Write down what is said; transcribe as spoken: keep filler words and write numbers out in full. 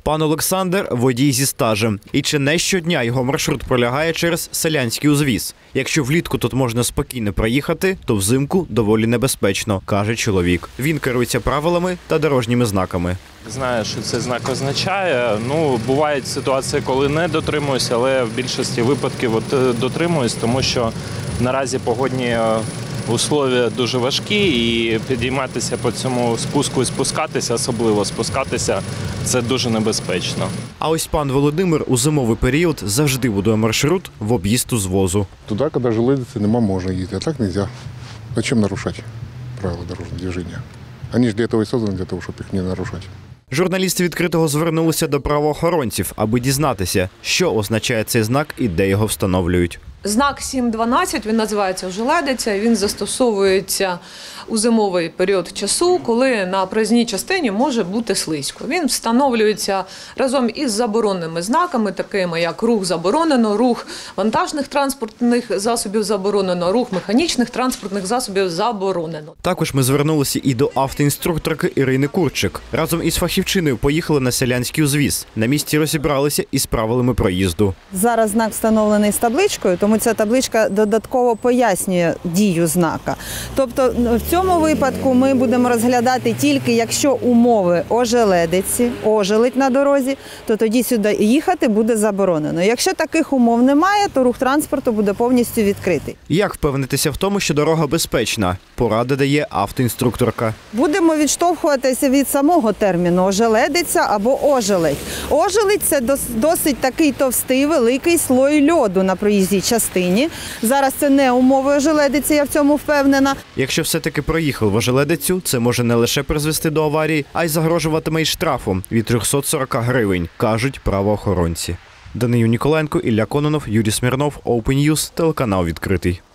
Пан Олександр – водій зі стажем. І чи не щодня його маршрут пролягає через селянський узвіз. Якщо влітку тут можна спокійно проїхати, то взимку доволі небезпечно, каже чоловік. Він керується правилами та дорожніми знаками. Знаю, що цей знак означає. Ну, бувають ситуації, коли не дотримуюся, але в більшості випадків от дотримуюсь, тому що наразі погодні условия дуже важкі, і підійматися по цьому спуску і спускатися, особливо спускатися, це дуже небезпечно. А ось пан Володимир у зимовий період завжди будує маршрут в об'їзд узвозу. Туди, коли железиці нема, можна їздити, а так не можна. Зачем нарушати правила дорожнього движення? Вони ж для того і создані, для того, щоб їх не нарушати. Журналісти «Відкритого» звернулися до правоохоронців, аби дізнатися, що означає цей знак і де його встановлюють. Знак сім дванадцять, він називається «Ожеледиця», він застосовується у зимовий період часу, коли на проїзній частині може бути слизько. Він встановлюється разом із забороненими знаками, такими як рух заборонено, рух вантажних транспортних засобів заборонено, рух механічних транспортних засобів заборонено. Також ми звернулися і до автоінструкторки Ірини Курчик. Разом із фахівчиною поїхали на селянський узвіз. На місці розібралися із правилами проїзду. Зараз знак встановлений з табличкою, тому ця табличка додатково пояснює дію знака. Тобто в цьому випадку ми будемо розглядати тільки, якщо умови ожеледиці, ожеледь на дорозі, то тоді сюди їхати буде заборонено. Якщо таких умов немає, то рух транспорту буде повністю відкритий. Як впевнитися в тому, що дорога безпечна? Поради дає автоінструкторка. Будемо відштовхуватися від самого терміну ожеледиця або ожеледь. Ожеледь – це досить такий товстий, великий слой льоду на проїзній частині. Зараз це не умови ожеледиці, я в цьому впевнена. Якщо все-таки проїхав в ожеледицю, це може не лише призвести до аварії, а й загрожуватиме й штрафом від трьохсот сорока гривень, кажуть правоохоронці. Данию Ніколенко, Ілля Кононов, Юрій Смірнов, Open News, телеканал «Відкритий».